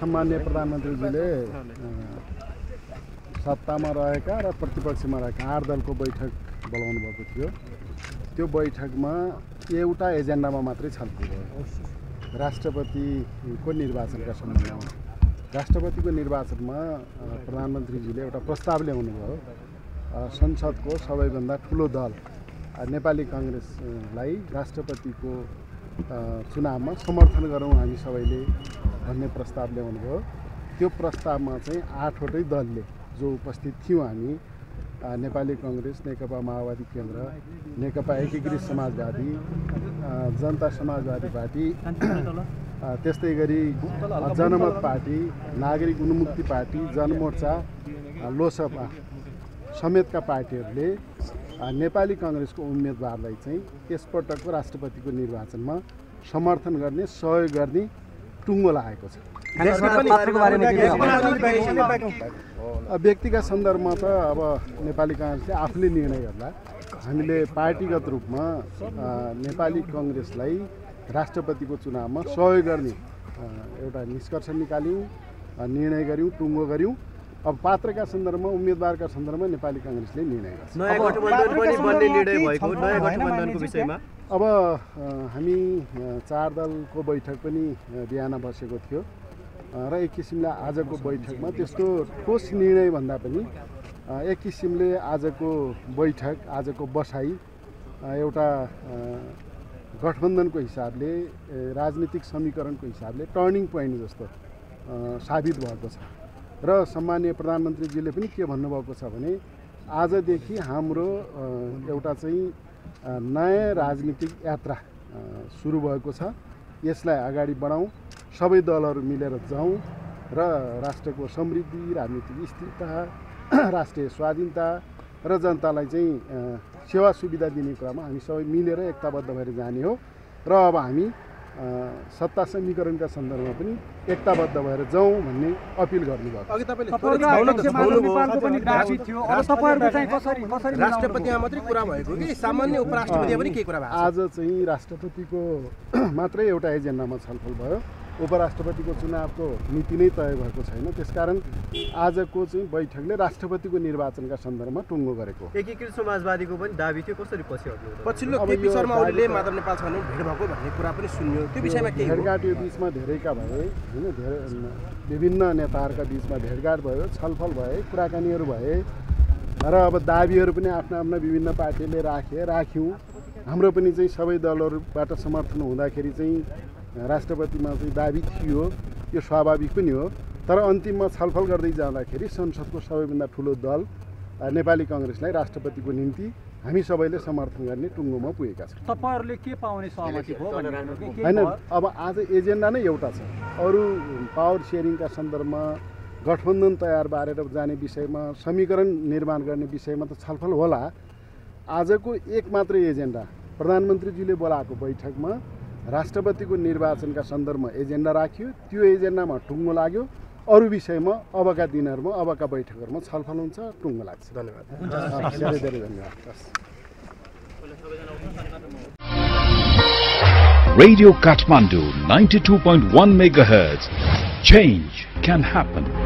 सम्माननीय प्रधानमन्त्रीजीले सत्तामा रहेका र प्रतिपक्षमा रहेका 8 दलको बैठक बोलाउनु भएको थियो। त्यो बैठकमा एउटा एजेन्डामा मात्रै छलफल भयो, राष्ट्रपतिको निर्वाचनका सम्बन्धमा। राष्ट्रपतिको निर्वाचनमा प्रधानमन्त्रीजीले एउटा प्रस्ताव ल्याउनु भयो, संसदको सबैभन्दा ठुलो दल नेपाली कांग्रेसलाई राष्ट्रपतिको चुनावमा समर्थन गरौँ हामी सबैले भन्ने प्रस्ताव ल्याउनु भयो। त्यो प्रस्तावमा चाहिँ 8वटै दलले जो उपस्थित थियौँ हामी, नेपाली कांग्रेस, नेकपा माओवादी केन्द्र, नेकपा एकीकृत समाजवादी, जनता समाजवादी पार्टी, त्यस्तै गरी जनमत पार्टी, नागरिक उन्मुक्ति पार्टी, जनमोर्चा, लोसपा समेतका पार्टीहरूले नेपाली कांग्रेसको उम्मेदवारलाई चाहिँ यसपटकको राष्ट्रपतिको निर्वाचनमा समर्थन गर्ने, सहयोग गर्ने टुङ्गो लागेको छ। व्यक्तिगत सन्दर्भमा त अब नेपाली कांग्रेसले आफूले निर्णय गर्ला। हामीले पार्टीगत रूपमा नेपाली कांग्रेसलाई राष्ट्रपतिको चुनावमा सहयोग गर्ने एउटा निष्कर्ष निकाल्यौँ, निर्णय गऱ्यौँ, टुङ्गो गऱ्यौँ। अब पात्रका सन्दर्भमा, उम्मेदवारका सन्दर्भमा नेपाली कांग्रेसले निर्णय गर्छ। नयाँ गठबन्धन पनि बन्ने निर्णय भएको नयाँ गठबन्धनको विषयमा अब हामी 4 दलको बैठक पनि बिहान बसेको थियो र एक किसिमले आजको बैठकमा त्यस्तो ठोस निर्णय भन्दा पनि एक किसिमले आजको बैठक, आजको बसाइ एउटा गठबन्धनको हिसाबले, राजनीतिक समीकरणको हिसाबले टर्निङ पोइन्ट जस्तो साबित भएको छ। र सम्माननीय प्रधानमन्त्रीजीले पनि के भन्नुभएको छ भने आजदेखि हाम्रो एउटा चाहिँ नयाँ राजनीतिक यात्रा सुरु भएको छ, यसलाई अगाडि बढाउँ, सबै दलहरू मिलेर जाउँ र राष्ट्रको समृद्धि, राजनीतिक स्थिरता, राष्ट्रिय स्वाधीनता र जनतालाई चाहिँ सेवा सुविधा दिने कुरामा हामी सबै मिलेर एकताबद्ध भएर जाने हो। र अब हामी सत्ता समीकरणका सन्दर्भमा पनि एकताबद्ध भएर जाउँ भन्ने अपिल गर्नुभएको। अघि तपाईँले राष्ट्रपतिमा मात्रै कुरा भएको कि सामान्य उपराष्ट्रपतिमा पनि के कुरा भएको? आज चाहिँ राष्ट्रपतिको मात्रै एउटा एजेन्डामा छलफल भयो, उपराष्ट्रपतिको चुनावको नीति नै तय भएको छैन। त्यसकारण आजको चाहिँ बैठकले राष्ट्रपतिको निर्वाचनका सन्दर्भमा टुङ्गो गरेको। एकीकृत समाजवादीको पनि दाबी थियो, कसरी पछि हट्नु? पछिल्लो केपी शर्मा ओलीले माधव नेपाल छ भने भेट भएको भन्ने कुरा पनि सुन्यो, त्यो विषयमा के? भेटघाट यो बिचमा धेरैका भए होइन, धेरै विभिन्न नेताहरूका बिचमा भेटघाट भयो, छलफल भए, कुराकानीहरू भए र अब दाबीहरू पनि आफ्ना आफ्ना विभिन्न पार्टीले राख्यौँ। हाम्रो पनि चाहिँ सबै दलहरूबाट समर्थन हुँदाखेरि चाहिँ राष्ट्रपतिमा चाहिँ दाबी थियो, यो स्वाभाविक पनि हो। तर अन्तिममा छलफल गर्दै जाँदाखेरि संसदको सबैभन्दा ठुलो दल नेपाली कांग्रेसलाई राष्ट्रपतिको निम्ति हामी सबैले समर्थन गर्ने टुङ्गोमा पुगेका छौँ। तपाईहरुले के पाउने सहमति भयो हैन? अब आज एजेन्डा नै एउटा छ। अरू पावर सेयरिङका सन्दर्भमा, गठबन्धन तयार पारेर जाने विषयमा, समीकरण निर्माण गर्ने विषयमा त छलफल होला। आजको एक मात्रै एजेन्डा प्रधानमन्त्रीजीले बोलाएको बैठकमा राष्ट्रपतिको निर्वाचनका सन्दर्भमा एजेन्डा राखियो, त्यो एजेन्डामा टुङ्गो लाग्यो। अरू विषयमा अबका दिनहरूमा, अबका बैठकहरूमा छलफल हुन्छ, टुङ्गो लाग्छ। धन्यवाद। धेरै धेरै धन्यवाद। Radio Kathmandu 92.1 MHz. Change can happen.